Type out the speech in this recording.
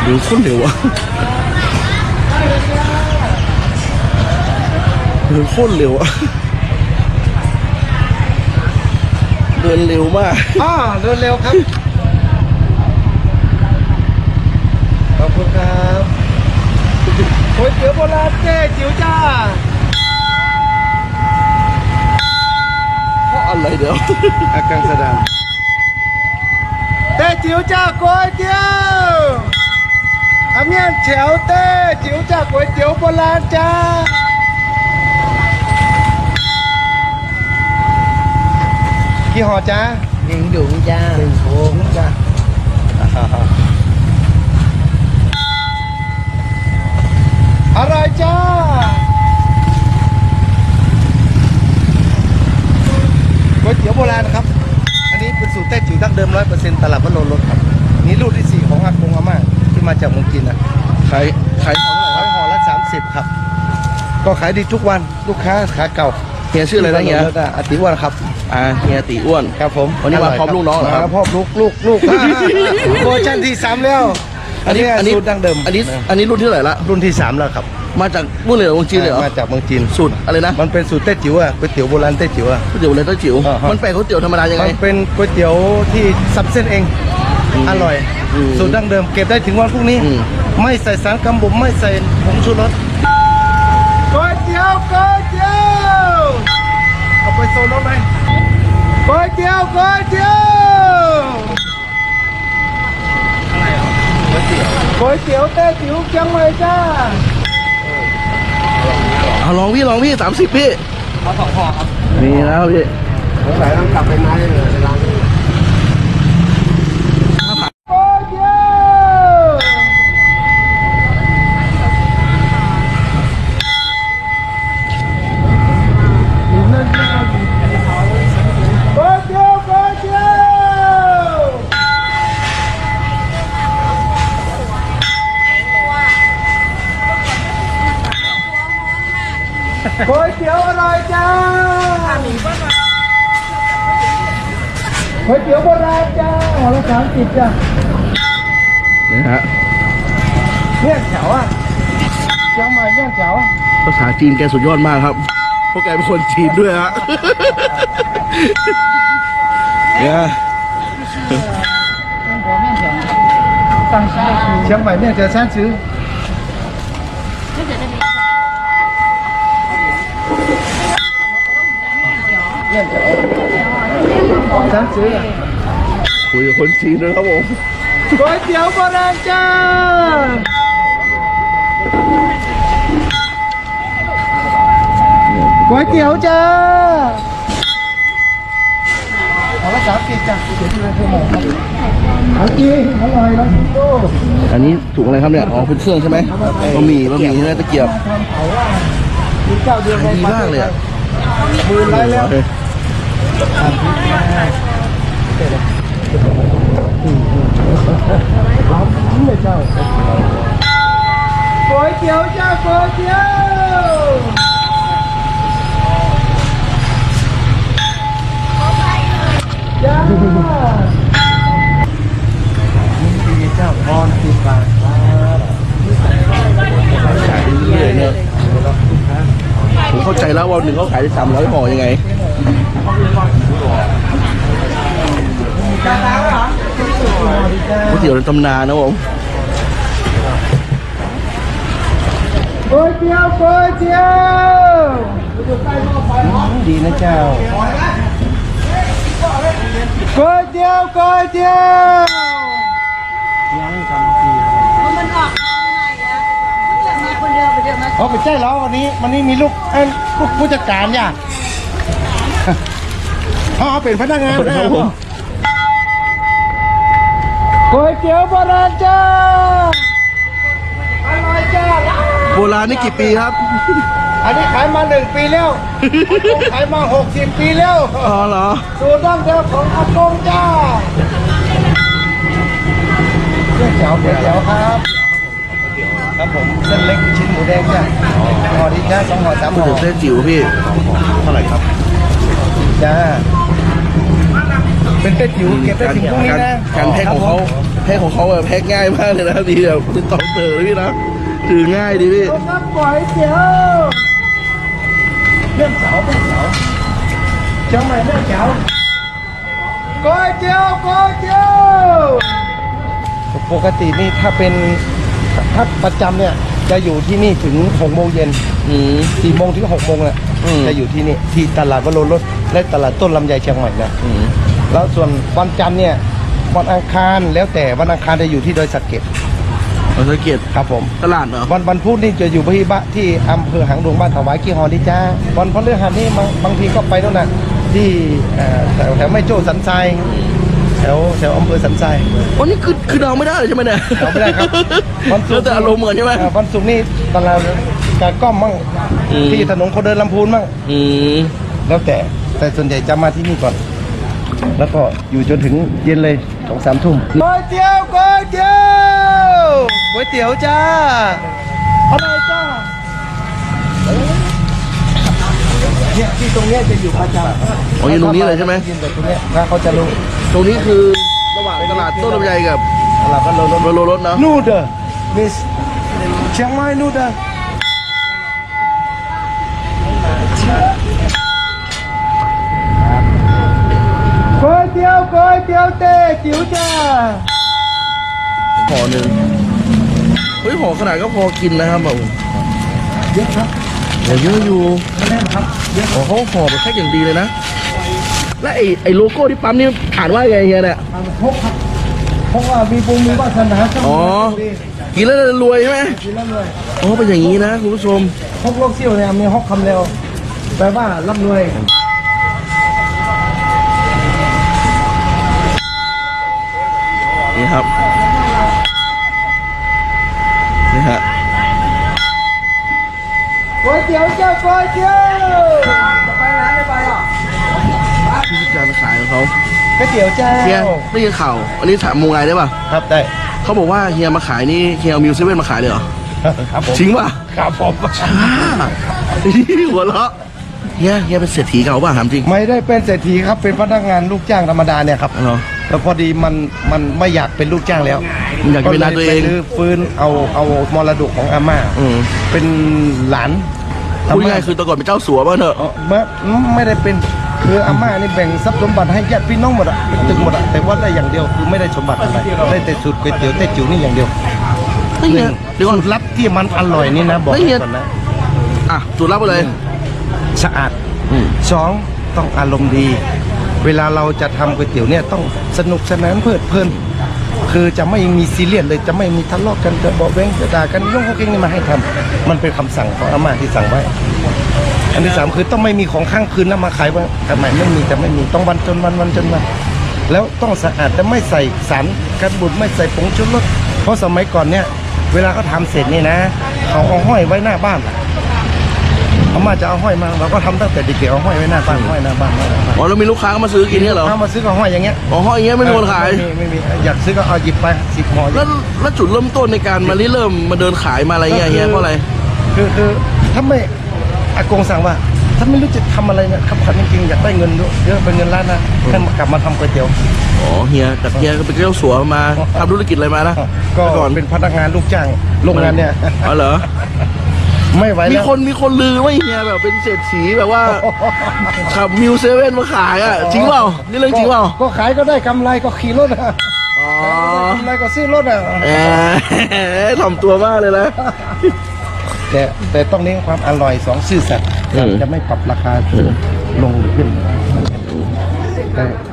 ดูโคตรเร็วอะเดินโคตรเร็วอะเดินเร็วมากเดินเร็วครับขอบคุณครับก๋วยเตี๋ยวโบราณเจ๊จิ๋วจ้าเพราะอะไรเดี๋ยวอากังสดานเต้จิ๋วจ้าก๋วยเตี๋ยวอาเมียนเฉียวเต้จิ๋วจ้าก๋วยเตี๋ยวโบราณจ้ากี่ห่อจ้า 1 ถุงจ้า 1 ถุงจ้าอร่อยจ้าก๋วยเตี๋ยวโบราณนะครับอันนี้เป็นสูตรแต้จิ๋วดั้งเดิม 100% ตลาดวัดโลรสครับนี่รุ่นที่4ของอากงอาม่าที่มาจากเมืองจีนนะขายห่อละ30ครับก็ขายดีทุกวันลูกค้าขาเก่าเฮียชื่ออะไรนะเฮียอติอ้วนครับเฮียตีอ้วนครับผมวันนี้มาพร้อมลูกน้องเหรอครับพร้อมลูกโปรชั่นที่3แล้วอันนี้สูตรดั้งเดิมอันนี้รุ่นที่เท่าไหร่ละรุ่นที่3แล้วครับมาจากรุ่นเลยเมืองจีนเลยเหรอมาจากเมืองจีนสูตรอะไรนะมันเป็นสูตรแต้จิ๋วอะก๋วยเตี๋ยวโบราณแต้จิ๋วอะก๋วยเตี๋ยวเลยแต้จิ๋วมันแปลกก๋วยเตี๋ยวธรรมดายังไงมันเป็นก๋วยเตี๋ยวที่สับเส้นเองอร่อยสูตรดั้งเดิมเก็บได้ถึงวันพรุ่งนี้ไม่ใส่สารกันบูดไม่ใส่ผงชูรสก๋วยเตี๋ยวเอาไปโซนแล้วไหมก๋วยเตี๋ยวอะไรอ่ะก๋วยเตี๋ยวแต้จิ๋วเชียงใหม่จ้าลองพี่30พี่เอา2 ห่อครับนี่แล้วพี่ผมใส่ต้องกลับไปไม้เลยร้านนี้ก๋วยเตี๋ยวอร่อยจ้าก๋วยเตี๋ยวโบราณจ้าห่อละ30จ้านี่ฮะเนี่ยแถวอ่ะเชียงใหม่เนี่ยแถวภาษาจีนแกสุดยอดมากครับพวกแกเป็นคนจีนด้วยฮะเนี่ยเชียงใหม่เนี่ยจะชั้นซื้อชั้นซื้อคุยกับคนจีนด้วยครับผมก๋วยเตี๋ยวโบราณจ้าก๋วยเตี๋ยวจ้าห่อละ30จ้าก๋วยเตี๋ยวที่ร้านเพื่อนหมูครับจริงอร่อยนะดูอันนี้ถุงอะไรครับเนี่ยเป็นเครื่องใช่ไหมบะหมี่เนื้อตะเกียบมีเจ้าเดียวดีมากเลยอ่ะมือไรแล้วก๋วยเตี๋ยวจ้าก๋วยเตี๋ยวจ้าเจ้าพรติดปากขายเรื่อยๆเนี่ยผมเข้าใจแล้วว่าหนึ่งเขาขายได้300 ห่อยังไงก๋วยเตี๋ยวในตำนานนะผมก๋วยเตี๋ยวดีนะเจ้าก๋วยเตี๋ยวยังทำทีมันออกมีคนเดียวไปเดียวมาไปใช่แล้ววันนี้มีลูกผู้จัดการเนี่ยเป็นพนักงานนะครับผมก๋วยเตี๋ยวโบราณจ้าอร่อยจ้าโบราณนี่กี่ปีครับอันนี้ขายมา1 ปีแล้วขายมา60 ปีแล้วเหรอสูตรดั้งเดิมของอากงจ้าเจ๋วครับผมเส้นเล็กชิ้นหมูแดงจ้าห่อดีจ้า2 ห่อ 3 ห่อเส้นจิ๋วพี่เท่าไหร่ครับจ้าเป็นเต้จิ๋วเก็บได้ถึงพรุ่งนี้นะการแพ็คของเขาแพ็คของเขาแบบแพ็คง่ายมากเลยนะดีแบบติดต่อเต๋อเลยพี่นะถือง่ายดีพี่ครับก๋วยเตี๋ยวเรื่องเสาเชียงใหม่เรื่องเสาก๋วยเตี๋ยวปกตินี่ถ้าประจำเนี่ยจะอยู่ที่นี่ถึง6 โมงเย็น4 โมงถึง6 โมงเนี่ยจะอยู่ที่นี่ที่ตลาดวโรรสและตลาดต้นลำไยเชียงใหม่นะแล้วส่วนวันจันทร์เนี่ยวันอังคารแล้วแต่วันอังคารจะอยู่ที่ดอยสะเก็ดเราสังเกตครับผมตลาดเหรอวันพุธนี่จะอยู่ที่อำเภอหางดงบ้านถวายกี่ฮอนี่จ้าวันพฤหัสนี่บางทีก็ไปโน่นน่ะที่แถวแม่โจ้สันทรายแถวอำเภอสันทรายวันนี้คือเดาไม่ได้เลยใช่ไหมเนี่ยเดาไม่ได้ครับวันศุกร์แล้วแต่อารมณ์เหมือนใช่ไหมวันศุกร์นี่ตลาดกาก้อมมั่งที่ถนนคนเดินลำพูนมั่งแล้วแต่ส่วนใหญ่จะมาที่นี่ก่อน แล้วก็อยู่จนถึงเย็นเลย2-3 ทุ่มก๋วยเตี๋ยวจ้าอะไรจ้าเนี่ยที่ตรงเนี้ยจะอยู่ประจำอ๋ออยู่ตรงนี้เลยใช่ไหมยืนแบบตรงเนี้ยถ้าเขาจะรู้ตรงนี้คือระหว่างตลาดต้นลำไยกับตลาดก็โลโรรสเนาะนูเดอร์มิสเชียงใหม่นูเดอร์ก๋วยเตี๋ยวเต้จิ๋วจ้าห่อหนึ่งเฮ้ยห่อขนาดก็พอกินนะครับผมเยอะครับโอ้เยอะอยู่แน่นครับเยอะโอ้เขาห่อแบบแพ็คอย่างดีเลยนะ และไอ้โลโก้ที่ปั๊มนี่อ่านว่าไงเฮียเนี่ยพกครับเพราะว่ามีบุญมีวาสนาอ๋อ กินแล้วจะรวยใช่ไหมกินแล้วเลยอ๋อเป็นอย่างนี้นะคุณผู้ชมฮกโลกเซี่ยวเนี่ยมีฮกคำเร็วแปลว่าร่ำรวยนี่ครับ นี่ฮะก๋วยเตี๋ยวเจ้าก๋วยเตี๋ยวไปร้านไม่ไปอ่ะที่การขายของเขาก๋วยเตี๋ยวเจ้าเฮียได้ยินข่าวอันนี้ถามมุงไงได้ป่ะครับได้เขาบอกว่าเฮียมาขายนี่เฮียเอามิวเซเว่นมาขายเลยเหรอครับผมจริงป่ะครับผมหัวเราะเฮียเป็นเศรษฐีเก่าป่ะถามจริงไม่ได้เป็นเศรษฐีครับเป็นพนักงานลูกจ้างธรรมดาเนี่ยครับเหรอแล้วพอดีมันไม่อยากเป็นลูกจ้างแล้วอยากจะเป็นนายตัวเองก็ลยไปรื้อฟื้นเอามรดกของอาม่า เป็นหลานพูดง่ายๆคือแตะก่อนเป็นเจ้าสัวป่ะเถอะไม่ได้เป็นคืออาม่านี่แบ่งทรัพย์สมบัติให้ญาติพี่น้องหมดอะเป็นตึกหมดอะแต่ว่าได้อย่างเดียวคือไม่ได้สมบัติอะไรได้แต่สูตรก๋วยเตี๋ยวเต้จิ๋วนี่อย่างเดียวเฮ้ยเฮียเดี๋ยวก่อนสูตรลับที่มันอร่อยนี่นะบอกเฮ้ยเฮียก่อนนะอ่ะจุดรับไปเลยสะอาดสองต้องอารมณ์ดี เวลาเราจะทำก๋วยเตี๋ยวเนี่ยต้องสนุกสนานเพลิดเพลินคือจะไม่มีซีเรียสเลยจะไม่มีทะเลาะกันจะบอกแว้งจะด่ากันย่องเขาเก่งนี่มาให้ทำมันเป็นคำสั่งของอาม่าที่สั่งไว้ อันที่สามคือต้องไม่มีของข้างคืนแล้วมาขายว่าทำไมไม่มีแต่ไม่มีต้องวันจนวันแล้วต้องสะอาดแต่ไม่ใส่สารกันบูดไม่ใส่ผงชูรสเพราะสมัยก่อนเนี่ยเวลาเขาทำเสร็จนี่นะเขาเอาห้อยไว้หน้าบ้านอาม่าจะเอาห้อยมาเราก็ทำตั้งแต่เด็กๆเอาห้อยไว้หน้าบ้านห้อยหน้าบ้านอ๋อแล้วมีลูกค้ามาซื้อกินเนี่ยเหรอถ้ามาซื้อก็ห้อยอย่างเงี้ยอ๋อห้อยอย่างเงี้ยไม่มีคนขายไม่มีอยากซื้อก็เอาหยิบไป10 ห่อแล้วจุดเริ่มต้นในการมาเริ่มมาเดินขายมาอะไรเงี้ยเฮียเพราะอะไรคือถ้าไม่อากงสั่งว่าถ้าไม่รู้จะทำอะไรเนี่ยขับขันจริงๆอยากได้เงินเยอะเป็นเงินล้านนะให้กลับมาทำก๋วยเตี๋ยวอ๋อเฮียแต่เฮียก็เป็นเจ้าสัวมาทำธุรกิจอะไรมานะก็ก่อนเป็นพนักงานลูกจ้างโรงงานเนี่ยอ๋อเหรอไม่ไหวมีแล้วคนลือว่าเฮียแบบเป็นเศรษฐีแบบว่าขับมิวเซเว่นมาขายอ่ะจริงเปล่านี่เรื่องจริงเปล่าก็ขายก็ได้กำไรก็ขี่รถอะอ๋อกำไรก็ซื้อรถอะถ่อมตัวมากเลยนะแต่ต้องเน้นความอร่อย2ซื่อสัตย์จะไม่ปรับราคาลงหรือขึ้นแต่